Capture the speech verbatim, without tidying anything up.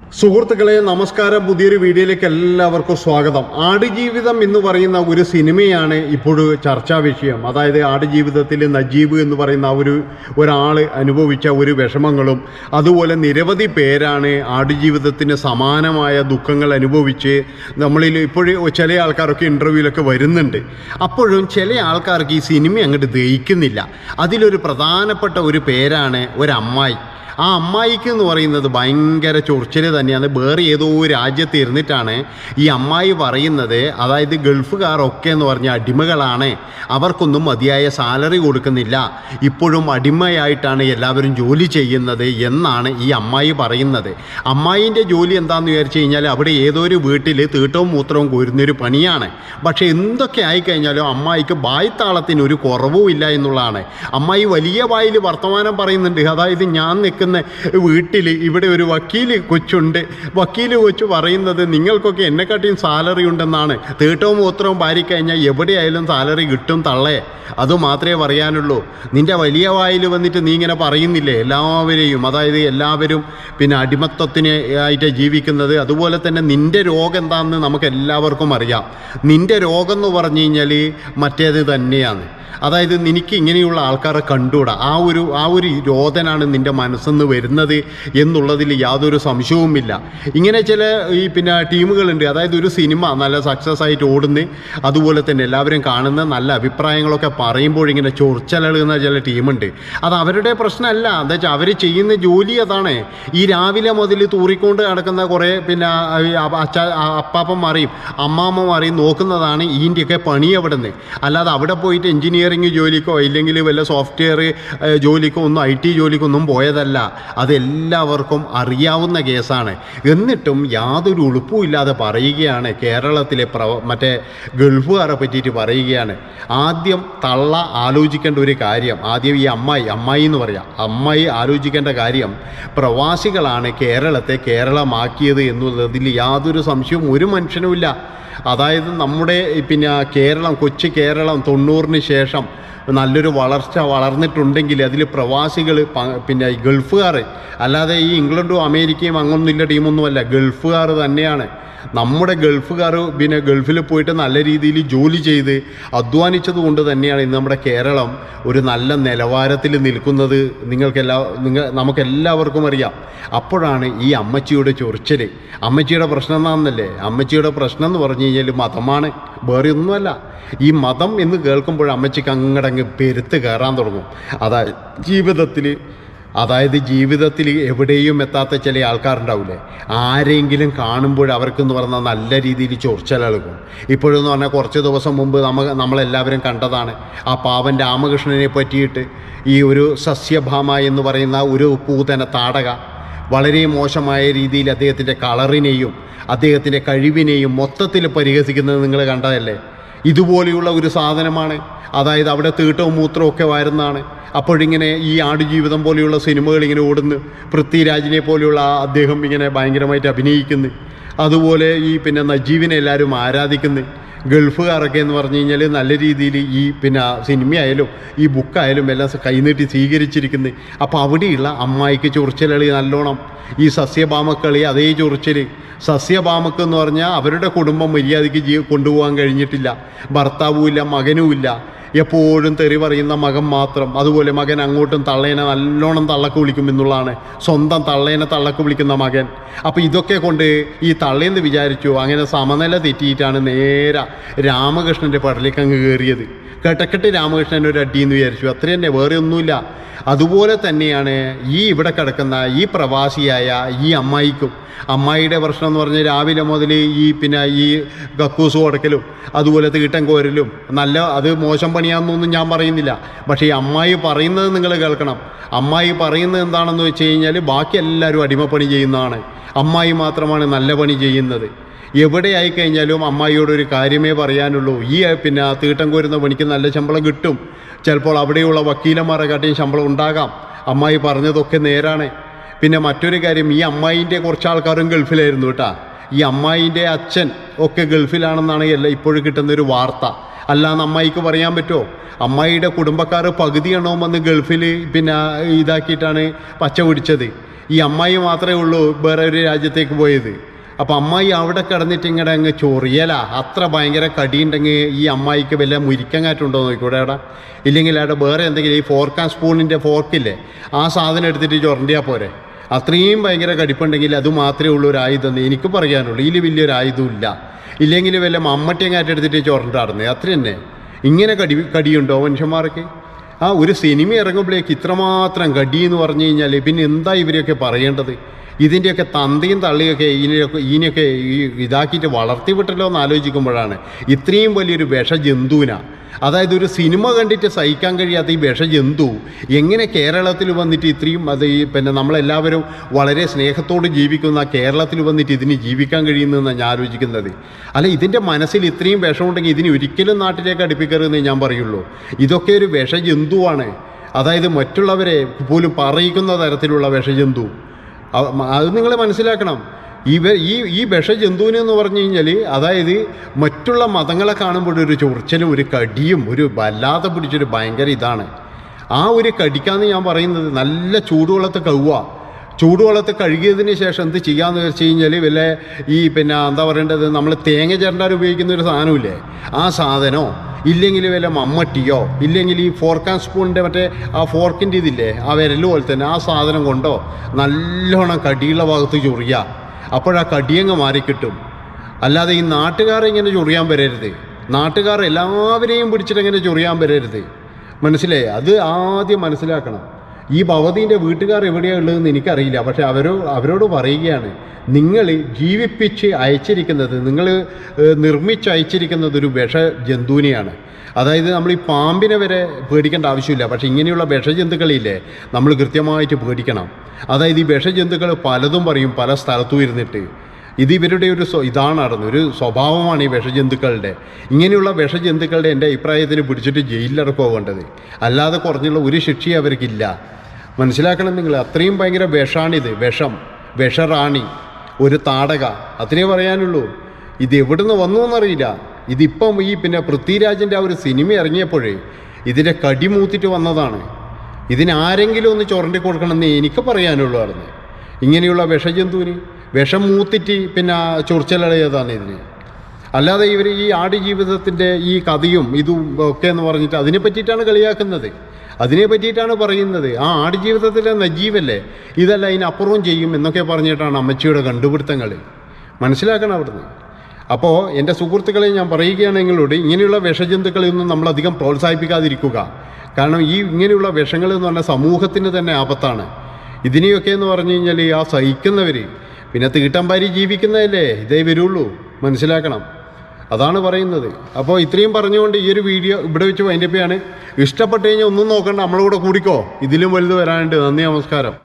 സുഹൃത്തുക്കളെ നമസ്കാരം. പുതിയൊരു വീഡിയോയിലേക്ക് എല്ലാവർക്കും സ്വാഗതം. ആടുജീവിതം എന്ന് പറയുന്ന ഒരു സിനിമയാണ് ഇപ്പോഴും ചർച്ചാ വിഷയം. അതായത് ആടുജീവിതത്തിൽ നജീബ് എന്ന് പറയുന്ന ഒരു ഒരാൾ അനുഭവിച്ച ഒരു വിഷമങ്ങളും അതുപോലെ നിരവധി പേരാണ് ആടുജീവിതത്തിന് സമാനമായ ദുഃഖങ്ങൾ അനുഭവിച്ച് നമ്മളിൽ ഇപ്പോഴും ചില ആൾക്കാരൊക്കെ ഇൻ്റർവ്യൂവിലൊക്കെ വരുന്നുണ്ട്. അപ്പോഴും ചില ആൾക്കാർക്ക് ഈ സിനിമ അങ്ങോട്ട് ദഹിക്കുന്നില്ല. അതിലൊരു പ്രധാനപ്പെട്ട ഒരു പേരാണ് ഒരമ്മായി. ആ അമ്മായിക്ക് എന്ന് പറയുന്നത് ഭയങ്കര ചൊറിച്ചിൽ തന്നെയാണ്. വേറെ ഏതോ രാജ്യത്ത് ഇരുന്നിട്ടാണ് ഈ അമ്മായി പറയുന്നത്. അതായത് ഗൾഫുകാരൊക്കെ എന്ന് പറഞ്ഞാൽ അടിമകളാണ്, അവർക്കൊന്നും മതിയായ സാലറി കൊടുക്കുന്നില്ല, ഇപ്പോഴും അടിമയായിട്ടാണ് എല്ലാവരും ജോലി ചെയ്യുന്നത് എന്നാണ് ഈ അമ്മായി പറയുന്നത്. അമ്മായിൻ്റെ ജോലി എന്താണെന്ന് വിചാരിച്ചു കഴിഞ്ഞാൽ അവിടെ ഏതോ ഒരു വീട്ടിൽ തീട്ടവും മൂത്രവും കോരുന്നൊരു പണിയാണ്. പക്ഷേ എന്തൊക്കെ ആയിക്കഴിഞ്ഞാലും അമ്മായിക്ക് ബായ്ത്താളത്തിന് ഒരു കുറവും ഇല്ല എന്നുള്ളതാണ്. അമ്മായി വലിയ വായിൽ വർത്തമാനം പറയുന്നുണ്ട്. അതായത് ഞാൻ നിൽക്കുന്ന വീട്ടിൽ ഇവിടെ ഒരു വക്കീൽ കൊച്ചുണ്ട്. വക്കീൽ കൊച്ചു പറയുന്നത് നിങ്ങൾക്കൊക്കെ എന്നെക്കാട്ടിയും സാലറി ഉണ്ടെന്നാണ്. തീട്ടവും മൂത്രവും പാരിക്കഴിഞ്ഞാൽ എവിടെയായാലും സാലറി കിട്ടും തള്ളേ, അതുമാത്രമേ പറയാനുള്ളൂ. നിൻ്റെ വലിയ വായിൽ വന്നിട്ട് നീ ഇങ്ങനെ പറയുന്നില്ലേ എല്ലാവരെയും, അതായത് എല്ലാവരും പിന്നെ അടിമത്തത്തിന് ആയിട്ട് ജീവിക്കുന്നത്. അതുപോലെ തന്നെ നിൻ്റെ രോഗം എന്താണെന്ന് നമുക്ക് എല്ലാവർക്കും അറിയാം. നിൻ്റെ രോഗം എന്ന് പറഞ്ഞു കഴിഞ്ഞാൽ മറ്റേത് തന്നെയാണ്. അതായത് നിനക്ക് ഇങ്ങനെയുള്ള ആൾക്കാരെ കണ്ടുകൂടാ. ആ ഒരു ആ ഒരു രോദനാണ് നിൻ്റെ മനസ്സിന്ന് വരുന്നത് എന്നുള്ളതിൽ യാതൊരു സംശയവുമില്ല. ഇങ്ങനെ ചില ഈ പിന്നെ ടീമുകളുണ്ട്. അതായത് ഒരു സിനിമ നല്ല സക്സസ് ആയിട്ട് ഓടുന്ന, അതുപോലെ തന്നെ എല്ലാവരും കാണുന്ന, നല്ല അഭിപ്രായങ്ങളൊക്കെ പറയുമ്പോൾ ഇങ്ങനെ ചൊറിച്ചലളുന്ന ചില ടീമുണ്ട്. അത് അവരുടെ പ്രശ്നമല്ല. എന്താ വെച്ചാൽ അവർ ചെയ്യുന്ന ജോലി അതാണ്. ഈ രാവിലെ മുതൽ തൂറിക്കൊണ്ട് നടക്കുന്ന കുറേ പിന്നെ അച്ഛ അപ്പാപ്പന്മാരെയും അമ്മാമ്മമാരെയും നോക്കുന്നതാണ് ഇതിൻ്റെയൊക്കെ പണി അവിടെ നിന്ന്. അല്ലാതെ അവിടെ പോയിട്ട് എഞ്ചിനീയർ ജോലിക്കോ ഇല്ലെങ്കിൽ വല്ല സോഫ്റ്റ്വെയർ ജോലിക്കോ ഒന്നും ഐ ടി ജോലിക്കോ ഒന്നും പോയതല്ല. അതെല്ലാവർക്കും അറിയാവുന്ന കേസാണ്. എന്നിട്ടും യാതൊരു ഉളുപ്പും ഇല്ലാതെ പറയുകയാണ് കേരളത്തിലെ പ്ര മറ്റേ ഗൾഫുകാരെ പറ്റിയിട്ട് പറയുകയാണ്. ആദ്യം തള്ള ആലോചിക്കേണ്ട ഒരു കാര്യം, ആദ്യം ഈ അമ്മായി അമ്മായി എന്ന് പറയാം അമ്മായി ആലോചിക്കേണ്ട കാര്യം, പ്രവാസികളാണ് കേരളത്തെ കേരളമാക്കിയത് എന്നുള്ളതിൽ യാതൊരു സംശയവും ഒരു മനുഷ്യനുമില്ല. അതായത് നമ്മുടെ പിന്നെ കേരളം, കൊച്ചു കേരളം തൊണ്ണൂറിന് ശേഷം നല്ലൊരു വളർച്ച വളർന്നിട്ടുണ്ടെങ്കിൽ അതിൽ പ്രവാസികൾ പിന്നെ ഗൾഫുകാർ, അല്ലാതെ ഈ ഇംഗ്ലണ്ടും അമേരിക്കയും അങ്ങൊന്നുമില്ല ടീമൊന്നുമല്ല, ഗൾഫുകാർ തന്നെയാണ്. നമ്മുടെ ഗൾഫുകാർ പിന്നെ ഗൾഫിൽ പോയിട്ട് നല്ല രീതിയിൽ ജോലി ചെയ്ത് അധ്വാനിച്ചത് കൊണ്ട് തന്നെയാണ് ഇന്ന് നമ്മുടെ കേരളം ഒരു നല്ല നിലവാരത്തിൽ നിൽക്കുന്നത്. നിങ്ങൾക്കെല്ലാ നിങ്ങൾ നമുക്കെല്ലാവർക്കും അറിയാം. അപ്പോഴാണ് ഈ അമ്മച്ചിയുടെ ചൊറിച്ചൽ. അമ്മച്ചിയുടെ പ്രശ്നം എന്താണെന്നല്ലേ? അമ്മച്ചിയുടെ പ്രശ്നം എന്ന് പറഞ്ഞു കഴിഞ്ഞാൽ മതമാണ്, വേറെ ഒന്നുമല്ല. ഈ മതം എന്ന് കേൾക്കുമ്പോൾ അമ്മച്ചിക്ക് അങ്ങടങ്ങ് പെരുത്ത് കയറാൻ തുടങ്ങും. അതായത് ജീവിതത്തിൽ അതായത് ജീവിതത്തിൽ എവിടെയും എത്താത്ത ചില ആൾക്കാരുണ്ടാവില്ലേ, ആരെങ്കിലും കാണുമ്പോൾ അവർക്കെന്ന് പറഞ്ഞാൽ നല്ല രീതിയിൽ ചൊറിച്ചലകും. ഇപ്പോഴെന്ന് പറഞ്ഞാൽ കുറച്ച് ദിവസം മുമ്പ് നമ്മ നമ്മളെല്ലാവരും കണ്ടതാണ് ആ പാവൻ രാമകൃഷ്ണനെ പറ്റിയിട്ട്. ഈ ഒരു സസ്യഭാമ എന്ന് പറയുന്ന ഒരു പൂതന താടക വളരെ മോശമായ രീതിയിൽ അദ്ദേഹത്തിൻ്റെ കളറിനെയും അദ്ദേഹത്തിൻ്റെ കഴിവിനെയും മൊത്തത്തിൽ പരിഹസിക്കുന്നത് നിങ്ങൾ കണ്ടതല്ലേ. ഇതുപോലെയുള്ള ഒരു സാധനമാണ്. അതായത് അവിടെ തീട്ടവും മൂത്രവും ഒക്കെ വരുന്നതാണ്. അപ്പോഴിങ്ങനെ ഈ ആടുജീവിതം പോലെയുള്ള സിനിമകൾ ഇങ്ങനെ ഓടുന്നു. പൃഥ്വിരാജിനെ പോലെയുള്ള അദ്ദേഹം ഇങ്ങനെ ഭയങ്കരമായിട്ട് അഭിനയിക്കുന്നു. അതുപോലെ ഈ പിന്നെ നജീബിനെ എല്ലാവരും ആരാധിക്കുന്നു. ഗൾഫുകാരൊക്കെ എന്ന് പറഞ്ഞു കഴിഞ്ഞാൽ നല്ല രീതിയിൽ ഈ പിന്നെ സിനിമയായാലും ഈ ബുക്കായാലും എല്ലാം കൈനീട്ടി സ്വീകരിച്ചിരിക്കുന്നത്. അപ്പോൾ അവിടെയുള്ള അമ്മായിക്ക് ചൊറിച്ചലളി നല്ലോണം. ഈ സസ്യഭാമക്കളി അതേ ചൊറിച്ചൽ. സസ്യഭാമക്ക് എന്ന് പറഞ്ഞാൽ അവരുടെ കുടുംബം മര്യാദയ്ക്ക് ജീ കൊണ്ടുപോകാൻ കഴിഞ്ഞിട്ടില്ല. ഭർത്താവുമില്ല, മകനുമില്ല, എപ്പോഴും തെറി പറയുന്ന മകൻ മാത്രം. അതുപോലെ മകൻ അങ്ങോട്ടും തള്ളേനെ നല്ലോണം തള്ളക്ക് വിളിക്കും എന്നുള്ളതാണ്. സ്വന്തം തള്ളേനെ തള്ളക്ക് വിളിക്കുന്ന മകൻ. അപ്പോൾ ഇതൊക്കെ കൊണ്ട് ഈ തള്ളേന്ന് വിചാരിച്ചു അങ്ങനെ സമനില തെറ്റിയിട്ടാണ് നേരെ രാമകൃഷ്ണൻ്റെ പടലേക്ക് അങ്ങ് കയറിയത്. കേട്ടക്കെട്ട് രാമകൃഷ്ണൻ ഒരു അടിയെന്ന് വിചാരിച്ചു, അത്ര തന്നെ, വേറെ ഒന്നുമില്ല. അതുപോലെ തന്നെയാണ് ഈ ഇവിടെ കിടക്കുന്ന ഈ പ്രവാസിയായ ഈ അമ്മായിക്കും. അമ്മായിയുടെ പ്രശ്നം എന്ന് പറഞ്ഞാൽ രാവിലെ മുതൽ ഈ പിന്നെ ഈ കക്കൂസ് കൊടുക്കലും അതുപോലെ തീട്ടം കോരലും നല്ല, അത് മോശം പണിയാണെന്നൊന്നും ഞാൻ പറയുന്നില്ല. പക്ഷേ ഈ അമ്മായി പറയുന്നത് നിങ്ങൾ കേൾക്കണം. അമ്മായി പറയുന്നത് എന്താണെന്ന് വെച്ച് കഴിഞ്ഞാൽ ബാക്കി എല്ലാവരും അടിമപ്പണി ചെയ്യുന്നതാണ്, അമ്മായി മാത്രമാണ് നല്ല പണി ചെയ്യുന്നത്. എവിടെ ആയിക്കഴിഞ്ഞാലും അമ്മായിയോടൊരു കാര്യമേ പറയാനുള്ളൂ. ഈ പിന്നെ തീട്ടം കോരുന്ന പണിക്ക് നല്ല ശമ്പളം കിട്ടും. ചിലപ്പോൾ അവിടെയുള്ള വക്കീലന്മാരെ കാട്ടിയും ശമ്പളം ഉണ്ടാകാം. അമ്മായി പറഞ്ഞതൊക്കെ നേരാണ്. പിന്നെ മറ്റൊരു കാര്യം, ഈ അമ്മായിൻ്റെ കുറച്ച് ആൾക്കാരും ഗൾഫിലായിരുന്നു കേട്ടോ. ഈ അമ്മായിൻ്റെ അച്ഛൻ ഒക്കെ ഗൾഫിലാണെന്നാണ് എല്ലാം ഇപ്പോഴും കിട്ടുന്നൊരു വാർത്ത. അല്ലാന്ന് അമ്മായിക്ക് പറയാൻ പറ്റുമോ? അമ്മായിയുടെ കുടുംബക്കാർ പകുതി എണ്ണവും വന്ന് ഗൾഫിൽ പിന്നെ ഇതാക്കിയിട്ടാണ് പച്ച പിടിച്ചത്. ഈ അമ്മായി മാത്രമേ ഉള്ളൂ വേറെ ഒരു രാജ്യത്തേക്ക് പോയത്. അപ്പം അമ്മായി അവിടെ കിടന്നിട്ട് ഇങ്ങനെ അങ്ങ് ചൊറിയല, അത്ര ഭയങ്കര കടിയുണ്ടെങ്കിൽ ഈ അമ്മായിക്ക് വല്ല മുരിക്കങ്ങാറ്റുണ്ടോ നോക്കിക്കൂടെ അവിടെ, ഇല്ലെങ്കിൽ അവിടെ വേറെ എന്തെങ്കിലും ഈ ഫോർക്ക് ആൻഡ് സ്പൂണിൻ്റെ ഫോർക്കില്ലേ ആ സാധനം എടുത്തിട്ട് ചൊരണ്ടിയാൽ പോരെ. അത്രയും ഭയങ്കര കടിപ്പുണ്ടെങ്കിൽ അത് മാത്രമേ ഉള്ളൂ ഒരു ആയുധം എന്ന് എനിക്ക് പറയാനുള്ളൂ. ഇതിൽ വലിയൊരു ആയുധവും ഇല്ല. ഇല്ലെങ്കിൽ വല്ല മമ്മട്ടിയങ്ങാറ്റെടുത്തിട്ട് ചൊരണ്ടാടുന്നത് അത്ര തന്നെ. ഇങ്ങനെ കടി കടിയുണ്ടോ മനുഷ്യന്മാർക്ക്? ആ ഒരു സിനിമ ഇറങ്ങുമ്പോഴേക്ക് ഇത്രമാത്രം കടി എന്ന് പറഞ്ഞു കഴിഞ്ഞാൽ പിന്നെ എന്താ ഇവരെയൊക്കെ പറയേണ്ടത്? ഇതിൻ്റെയൊക്കെ തന്തയും തള്ളിയൊക്കെ ഇതിനെയൊക്കെ ഇതിനെയൊക്കെ ഈ ഇതാക്കിയിട്ട് വളർത്തി വിട്ടല്ലോ എന്ന് ആലോചിക്കുമ്പോഴാണ് ഇത്രയും വലിയൊരു വിഷജന്തുവിന, അതായത് ഒരു സിനിമ കണ്ടിട്ട് സഹിക്കാൻ കഴിയാത്ത ഈ വിഷജന്തു എങ്ങനെ കേരളത്തിൽ വന്നിട്ട് ഇത്രയും അത് ഈ പിന്നെ നമ്മളെല്ലാവരും വളരെ സ്നേഹത്തോട് ജീവിക്കുന്ന കേരളത്തിൽ വന്നിട്ട് ഇതിന് ജീവിക്കാൻ കഴിയുന്നതെന്നാണ് ഞാൻ ആലോചിക്കുന്നത്. അല്ല, ഇതിൻ്റെ മനസ്സിൽ ഇത്രയും വിഷമുണ്ടെങ്കിൽ ഇതിന് ഒരിക്കലും നാട്ടിലേക്ക് അടുപ്പിക്കരുതെന്ന് ഞാൻ പറയുള്ളൂ. ഇതൊക്കെ ഒരു വിഷജന്തുവാണ്, അതായത് മറ്റുള്ളവരെ പോലും പറയിക്കുന്ന തരത്തിലുള്ള വിഷജന്തു. അത് നിങ്ങൾ മനസ്സിലാക്കണം. ഈ ഈ ഈ വിഷജന്തുവിനെന്ന് പറഞ്ഞു കഴിഞ്ഞാൽ അതായത് മറ്റുള്ള മതങ്ങളെ കാണുമ്പോഴൊരു ചൊറിച്ചലും ഒരു കടിയും ഒരു വല്ലാതെ പിടിച്ചൊരു ഭയങ്കര ഇതാണ്. ആ ഒരു കടിക്കാന്ന് ഞാൻ പറയുന്നത് നല്ല ചൂടുവെള്ളത്ത് കഴുകുക. ചൂടുവെള്ളത്ത് കഴുകിയതിന് ശേഷം എന്ത് ചെയ്യാന്ന് വെച്ച് കഴിഞ്ഞാൽ വല്ല ഈ പിന്നെ എന്താ പറയേണ്ടത്, നമ്മൾ തേങ്ങ ചിരണ്ടാൻ ഉപയോഗിക്കുന്ന ഒരു സാധനമില്ലേ, ആ സാധനമോ ഇല്ലെങ്കിൽ വല്ല മമ്മട്ടിയോ ഇല്ലെങ്കിൽ ഈ ഫോർക്ക് ആൻഡ് സ്പൂണിൻ്റെ മറ്റേ ആ ഫോർക്കിൻ്റെ ഇതില്ലേ ആ വിരൽ പോലെ തന്നെ ആ സാധനം കൊണ്ടോ നല്ലോണം കടിയുള്ള ഭാഗത്ത് ചൊറിയുക. അപ്പോഴാ കടിയങ്ങ് മാറിക്കിട്ടും. അല്ലാതെ ഈ നാട്ടുകാരെ ഇങ്ങനെ ചൊറിയാൻ വരരുത്. നാട്ടുകാർ എല്ലാവരെയും പിടിച്ചിട്ട് ഇങ്ങനെ ചൊറിയാൻ വരരുത്. മനസ്സിലായി? അത് ആദ്യം മനസ്സിലാക്കണം. ഈ ഭവതീൻ്റെ വീട്ടുകാർ എവിടെയാണ് ഉള്ളതെന്ന് എനിക്കറിയില്ല. പക്ഷെ അവരോ അവരോട് പറയുകയാണ്, നിങ്ങൾ ജീവിപ്പിച്ച് അയച്ചിരിക്കുന്നത്, നിങ്ങൾ നിർമ്മിച്ച് അയച്ചിരിക്കുന്നത് ഒരു വിഷജന്തുവിനെയാണ്. അതായത് നമ്മൾ ഈ പാമ്പിനെ വരെ പേടിക്കേണ്ട ആവശ്യമില്ല. പക്ഷേ ഇങ്ങനെയുള്ള വിഷജന്തുക്കളില്ലേ നമ്മൾ കൃത്യമായിട്ട് പേടിക്കണം. അതായത് ഈ വിഷജന്തുക്കൾ പലതും പറയും പല സ്ഥലത്തും ഇരുന്നിട്ട്. ഇത് ഇവരുടെ ഒരു ഇതാണ് നടന്നത്, ഒരു സ്വഭാവമാണ് ഈ വിഷജന്തുക്കളുടെ. ഇങ്ങനെയുള്ള വിഷജന്തുക്കളുടെ എൻ്റെ അഭിപ്രായത്തിൽ പിടിച്ചിട്ട് ജയിലിലിറക്കുക വേണ്ടത്, അല്ലാതെ കുറഞ്ഞുള്ള ഒരു ശിക്ഷയും അവർക്കില്ല. മനസ്സിലാക്കണം നിങ്ങൾ. അത്രയും ഭയങ്കര വിഷാണിത്, വിഷം, വിഷറാണി, ഒരു താടക, അത്രേ പറയാനുള്ളൂ. ഇത് എവിടുന്ന് വന്നു എന്നറിയില്ല. ഇതിപ്പം ഈ പിന്നെ പൃഥ്വിരാജിൻ്റെ ആ ഒരു സിനിമ ഇറങ്ങിയപ്പോഴേ ഇതിൻ്റെ കടി മൂത്തിട്ട് വന്നതാണ്. ഇതിനാരെങ്കിലും ഒന്ന് ചുരണ്ടി കൊടുക്കണമെന്ന് എനിക്ക് പറയാനുള്ളൂ. ആയിരുന്നു ഇങ്ങനെയുള്ള വിഷജന്തുവിന് വിഷം മൂത്തിട്ട് പിന്നെ ചൊറിച്ചലടയതാണ് ഇതിന്. അല്ലാതെ ഇവർ ഈ ആടുജീവിതത്തിൻ്റെ ഈ കഥയും ഇതും ഒക്കെ എന്ന് പറഞ്ഞിട്ട് അതിനെ പറ്റിയിട്ടാണ് കളിയാക്കുന്നത്, അതിനെ പറ്റിയിട്ടാണ് പറയുന്നത്. ആ ആടുജീവിതത്തിലെ നജീവല്ലേ ഇതല്ല ഇതിനപ്പുറവും ചെയ്യും എന്നൊക്കെ പറഞ്ഞിട്ടാണ് അമ്മച്ചിയുടെ കണ്ടുപിടുത്തങ്ങൾ. മനസ്സിലാക്കണം അവിടുന്ന്. അപ്പോൾ എൻ്റെ സുഹൃത്തുക്കളെ ഞാൻ പറയുകയാണ് നിങ്ങളോട്, ഇങ്ങനെയുള്ള വിഷജന്തുക്കളെയൊന്നും നമ്മളധികം പ്രോത്സാഹിപ്പിക്കാതിരിക്കുക. കാരണം ഈ ഇങ്ങനെയുള്ള വിഷങ്ങൾ എന്ന് പറഞ്ഞാൽ സമൂഹത്തിന് തന്നെ ആപത്താണ്. ഇതിനെയൊക്കെ എന്ന് പറഞ്ഞു കഴിഞ്ഞാൽ ആ സഹിക്കുന്നവർ പിന്നെ തീട്ടമ്പാരി ജീവിക്കുന്നതല്ലേ ഇതേ വരുള്ളൂ. മനസ്സിലാക്കണം, അതാണ് പറയുന്നത്. അപ്പോൾ ഇത്രയും പറഞ്ഞുകൊണ്ട് ഈ ഒരു വീഡിയോ ഇവിടെ വെച്ച് വൈൻഡപ്പ് ചെയ്യാണ്. ഇഷ്ടപ്പെട്ട് കഴിഞ്ഞാൽ ഒന്നും നോക്കണ്ട, നമ്മളെ കൂടെ കൂടിക്കോ, ഇതിലും വലുത് വരാനുണ്ട്. നന്ദി, നമസ്കാരം.